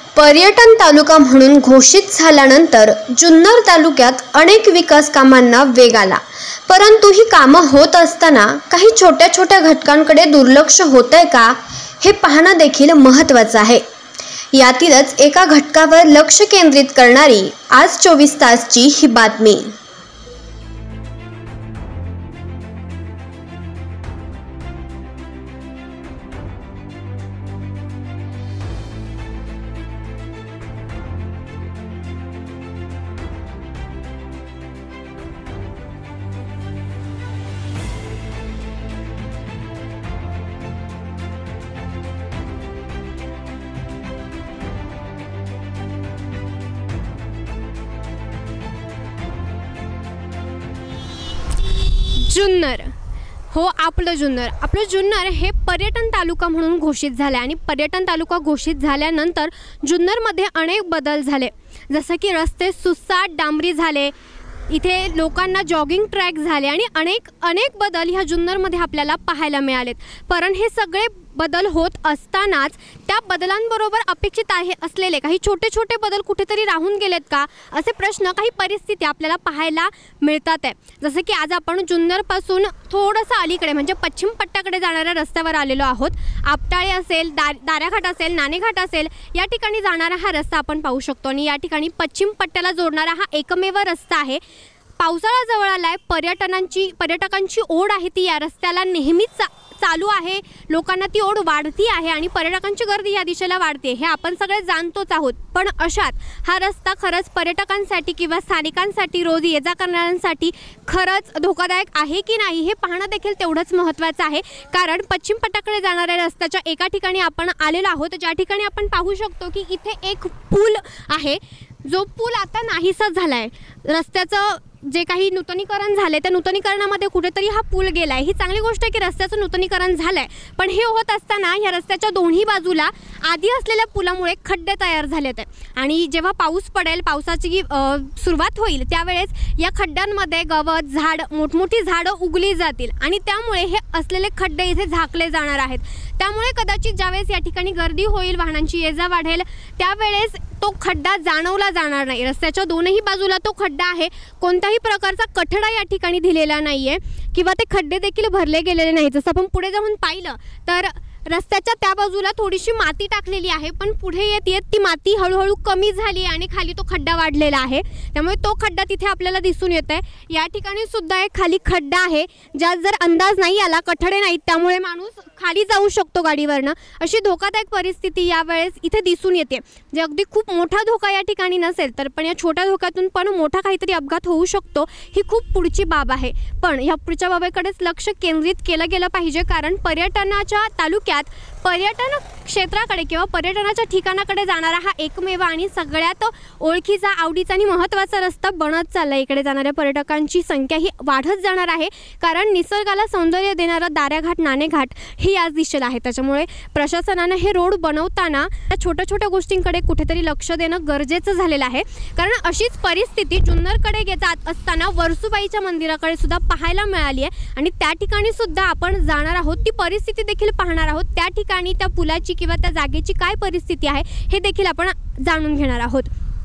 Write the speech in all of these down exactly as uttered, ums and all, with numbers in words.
पर्यटन तालुका म्हणून घोषित झाल्यानंतर जुन्नर तालुक्यात अनेक विकास कामांना वेग आला। परंतु ही कामं होत असताना काही छोट्या छोट्या घटकांकडे दुर्लक्ष होतंय का हे पाहणं देखील महत्त्वाचं आहे। यातीलच एका घटकावर लक्ष केंद्रित करणारी आज चोवीस तासची ही बातमी। जुन्नर हो आपलं जुन्नर आपलं जुन्नर हे पर्यटन तालुका म्हणून घोषित झाले आणि पर्यटन तालुका घोषित झाल्यानंतर जुन्नरमध्ये अनेक बदल झाले। जसं की रस्ते सुसाट डांबरी झाले, इथे लोकांना जॉगिंग ट्रॅक झाले आणि अनेक अनेक बदल ह्या जुन्नरमध्ये आपल्याला पाहायला मिळालेत। पण हे सगळे बदल होत असतानाच त्या बदलांबरोबर अपेक्षित आहे असलेले काही छोटे छोटे बदल कुठेतरी राहून गेलेत का असे प्रश्न, काही परिस्थिती आपल्याला पाहायला मिळतात आहे। जसं की आज आपण जुन्नरपासून थोडंसं अलीकडे म्हणजे पश्चिम पट्ट्याकडे जाणाऱ्या रस्त्यावर आलेलो आहोत। आपटाळे असेल, दार दाऱ्याघाट असेल, नाणेघाट असेल, या ठिकाणी जाणारा हा रस्ता आपण पाहू शकतो आणि या ठिकाणी पश्चिम पट्ट्याला जोडणारा हा एकमेव रस्ता आहे। पावसाळा जवळ आलाय, पर्यटनांची पर्यटकांची ओढ आहे ती या रस्त्याला नेहमीच चा, चालू आहे। लोकांना ती ओढ वाढती आहे आणि पर्यटकांची गर्दी या दिशेला वाढते हे आपण सगळे जाणतोच आहोत। पण अशात हा रस्ता खरंच पर्यटकांसाठी किंवा स्थानिकांसाठी, रोज ये जा करणाऱ्यांसाठी खरंच धोकादायक आहे की नाही हे पाहणं देखील तेवढंच महत्त्वाचं आहे। कारण पश्चिम पट्ट्याकडे जाणाऱ्या रस्त्याच्या एका ठिकाणी आपण आलेलो आहोत, ज्या ठिकाणी आपण पाहू शकतो की इथे एक पूल आहे, जो पूल आता नाहीसा झाला आहे। रस्त्याचं जे काही नूतनीकरण झाले त्या नूतनीकरणामध्ये कुठेतरी हा पूल गेला आहे। ही चांगली गोष्ट आहे की रस्त्याचं नूतनीकरण झालं आहे, पण हे होत असताना या रस्त्याच्या दोन्ही बाजूला आधी असलेल्या पुलामुळे खड्डे तयार झालेत आणि जेव्हा पाऊस पडेल, पावसाची सुरुवात होईल त्यावेळेस या खड्ड्यांमध्ये गवत, झाड, मोठमोठी झाडं उगली जातील आणि त्यामुळे हे असलेले खड्डे इथे झाकले जाणार आहेत। त्यामुळे कदाचित ज्यावेळेस या ठिकाणी गर्दी होईल, वाहनांची ये जा वाढेल, त्यावेळेस तो खड्डा जाणवला जाणार नाही। रस्त्याच्या दोनही बाजूला तो खड्डा आहे, कोणत्याही प्रकारचा कठडा या ठिकाणी दिलेला नाहीये किंवा ते खड्डे देखील भरले गेलेले नाहीत। जसं आपण पुढे जाऊन पाहिलं तर रस्त्याच्या त्या बाजूला थोडीशी माती टाकलेली आहे, पण पुढे येत येत ती माती हळूहळू कमी झाली आणि खाली तो खड्डा वाढलेला आहे, त्यामुळे तो खड्डा तिथे आपल्याला दिसून येत आहे। या ठिकाणी सुद्धा एक खाली खड्डा आहे, ज्यात जर अंदाज नाही आला, कठडे नाहीत, त्यामुळे माणूस खाली जाऊ शकतो गाडीवरनं, अशी धोकादायक परिस्थिती यावेळेस इथे दिसून येते। जे अगदी खूप मोठा धोका या ठिकाणी नसेल तर पण या छोट्या धोक्यातून पण मोठा काहीतरी अपघात होऊ शकतो, ही खूप पुढची बाब आहे। पण या पुढच्या बाबीकडेच लक्ष केंद्रित केलं गेलं पाहिजे, कारण पर्यटनाच्या तालुक्यात पर्यटन क्षेत्राकडे किंवा पर्यटनाच्या ठिकाणाकडे जाणारा हा एकमेव आणि सगळ्यात ओळखीचा, आवडीचा आणि महत्त्वाचा रस्ता बनत चालला। इकडे जाणाऱ्या पर्यटकांची संख्या ही वाढत जाणार आहे, कारण निसर्गाला सौंदर्य देणारा दाऱ्याघाट, नाणेघाट ही याच दिशेला आहे। त्याच्यामुळे प्रशासनाने हे रोड बनवताना छोट्या छोट्या गोष्टींकडे कुठेतरी लक्ष देणं गरजेचं झालेलं आहे। कारण अशीच परिस्थिती जुन्नरकडे जात असताना वर्सुबाईच्या मंदिराकडे सुद्धा पाहायला मिळाली आहे आणि त्या ठिकाणी सुद्धा आपण जाणार आहोत, ती परिस्थिती देखील पाहणार आहोत। त्या ठिकाणी त्या पुलाची किंवा त्या जागेची काय परिस्थिती आहे हे देखील आपण जाणून घेणार आहोत।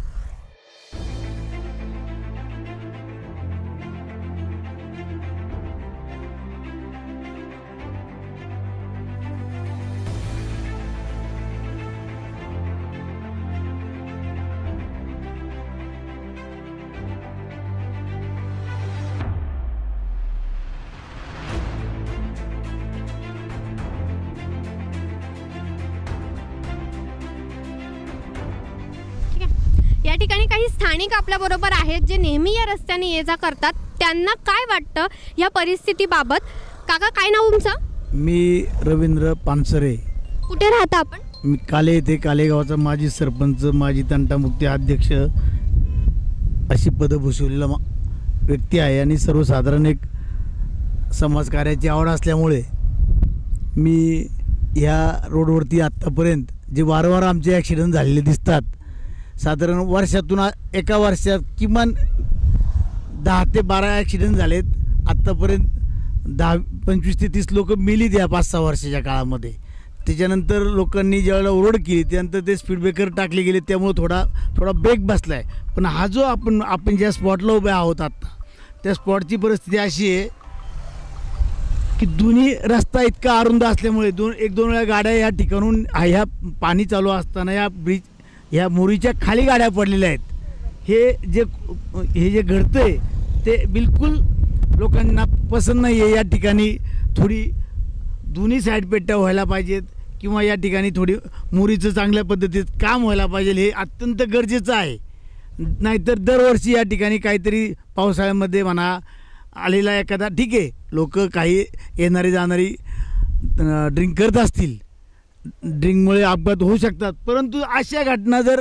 या ठिकाणी काही स्थानिक आपल्या बरोबर आहेत जे नेहमी या रस्त्याने ये जा करतात, त्यांना काय वाटतं या परिस्थितीबाबत? काका, काय नाव तुमचं? मी रवींद्र पानसरे। कुठे राहता आपण? मी काले येथे कालेगावचा माजी सरपंच, माजी तंटामुक्ती अध्यक्ष अशी पदं भूषवलेला व्यक्ती आहे आणि सर्वसाधारण एक समाजकार्याची आवड असल्यामुळे मी ह्या रोडवरती आत्तापर्यंत जे वारंवार आमचे ॲक्सिडेंट झालेले दिसतात, साधारण वर्षातून एका वर्षात किमान दहा ते बारा ॲक्सिडेंट झालेत आत्तापर्यंत। दहा पंचवीस ते तीस लोक मेलीत या पाच सहा वर्षाच्या काळामध्ये। त्याच्यानंतर लोकांनी ज्यावेळेला ओरड केली त्यानंतर ते स्पीड ब्रेकर टाकले गेले, त्यामुळे थोडा थोडा ब्रेक बसला आहे. पण हा जो आपण आपण ज्या स्पॉटला उभे आहोत आत्ता, त्या स्पॉटची परिस्थिती अशी आहे की दोन्ही रस्ता इतका अरुंद असल्यामुळे दोन एक दोन वेळा गाड्या या ठिकाणून ह्या पाणी चालू असताना या ब्रिज ह्या मोरीच्या खाली गाड्या पडलेल्या आहेत. हे जे हे जे घडतं आहे ते बिलकुल लोकांना पसंत नाही आहे. या ठिकाणी थोडी दोन्ही साईड पेट्या व्हायला पाहिजेत किंवा या ठिकाणी थोडी मोरीचं चांगल्या पद्धतीत काम व्हायला पाहिजे, हे अत्यंत गरजेचं आहे. नाहीतर दरवर्षी या ठिकाणी काहीतरी पावसाळ्यामध्ये म्हणा आलेला एखादा, ठीक आहे लोक काही येणारी जाणारी ड्रिंक करत असतील, ड्रिंकमुळे अपघात होऊ शकतात, परंतु अशा घटना जर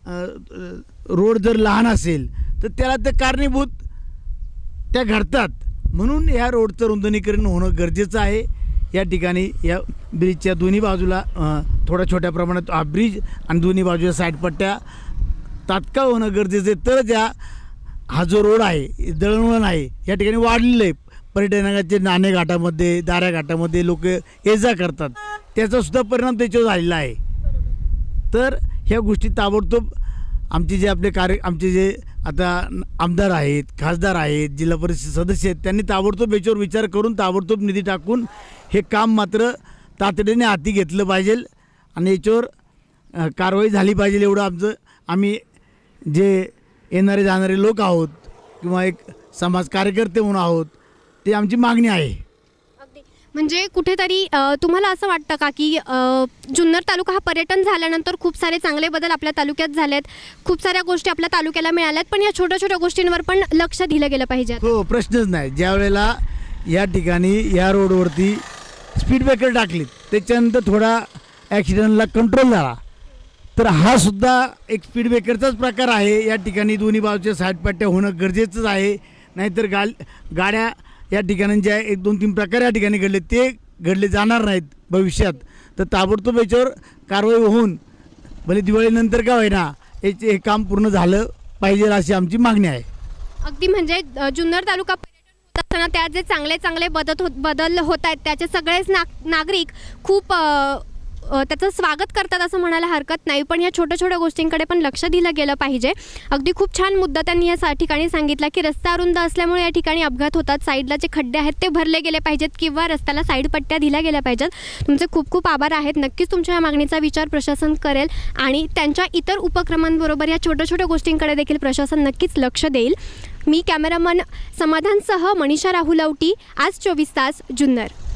रोड जर लहान असेल तर त्याला ते कारणीभूत त्या घडतात. म्हणून या रोडचं रुंदनीकरण होणं गरजेचं आहे. या ठिकाणी या ब्रिजच्या दोन्ही बाजूला थोड्या छोट्या प्रमाणात हा ब्रिज आणि दोन्ही बाजूला साईडपट्ट्या तात्काळ होणं गरजेचं आहे. तरच या हा जो रोड आहे दळणवळण आहे या ठिकाणी वाढलेलं आहे. पर्यटनाचे नाणे घाटामध्ये दाऱ्या घाटामध्ये लोक ये जा करतात, त्याचासुद्धा परिणाम त्याच्यावर झालेला आहे. तर ह्या गोष्टी ताबडतोब आमचे जे आपले कार्य आमचे जे आता आमदार आहेत, खासदार आहेत, जिल्हा परिषद सदस्य आहेत, त्यांनी ताबडतोब याच्यावर विचार करून ताबडतोब निधी टाकून हे काम मात्र तातडीने हाती घेतलं पाहिजे आणि याच्यावर कारवाई झाली पाहिजे. एवढं आमचं आम्ही जे येणारे जाणारे लोक आहोत किंवा एक समाज कार्यकर्ते म्हणून आहोत ते आमची मागणी आहे. म्हणजे कुठेतरी तुम्हाला असं वाटतं का की जुन्नर तालुका हा पर्यटन झाल्यानंतर खूप सारे चांगले बदल आपल्या तालुक्यात झालेत, खूप साऱ्या गोष्टी आपल्या तालुक्याला मिळाल्यात, पण या छोट्या छोट्या गोष्टींवर पण लक्ष दिलं गेलं पाहिजे? हो, प्रश्नच नाही. ज्या वेळेला या ठिकाणी या रोडवरती स्पीड ब्रेकर टाकलीत त्याच्यानंतर थोडा ॲक्सिडेंटला कंट्रोल झाला, तर हा सुद्धा एक स्पीड ब्रेकरचाच प्रकार आहे. या ठिकाणी दोन्ही बाजूच्या साईड पट्ट्या होणं गरजेचंच आहे. नाहीतर गा गाड्या या ठिकाणांच्या एक दोन तीन प्रकार या ठिकाणी घडले ते घडले जाणार नाहीत भविष्यात. तर ताबडतोब याच्यावर कारवाई होऊन भले दिवाळीनंतर का होईना याचे हे काम पूर्ण झालं पाहिजे अशी आमची मागणी आहे. अगदी म्हणजे जुन्नर तालुका पर्यटन होत असताना त्यात जे चांगले चांगले बदल होत बदल होत आहेत त्याचे सगळेच नाग नागरिक खूप त्याचं स्वागत करतात असं म्हणायला हरकत नाही. पण या छोट्या छोट्या गोष्टींकडे पण लक्ष दिलं गेलं पाहिजे. अगदी खूप छान मुद्दा त्यांनी या ठिकाणी सांगितला की रस्ता अरुंद असल्यामुळे या ठिकाणी अपघात होतात, साईडला जे खड्डे आहेत ते भरले गेले पाहिजेत किंवा रस्त्याला साईड पट्ट्या दिल्या गेल्या पाहिजेत. तुमचे खूप खूप आभार आहेत. नक्कीच तुमच्या या मागणीचा विचार प्रशासन करेल आणि त्यांच्या इतर उपक्रमांबरोबर या छोट्या छोट्या गोष्टींकडे देखील प्रशासन नक्कीच लक्ष देईल. मी कॅमेरामन समाधानसह मनीषा राहुल आवटी, आज चोवीस तास, जुन्नर.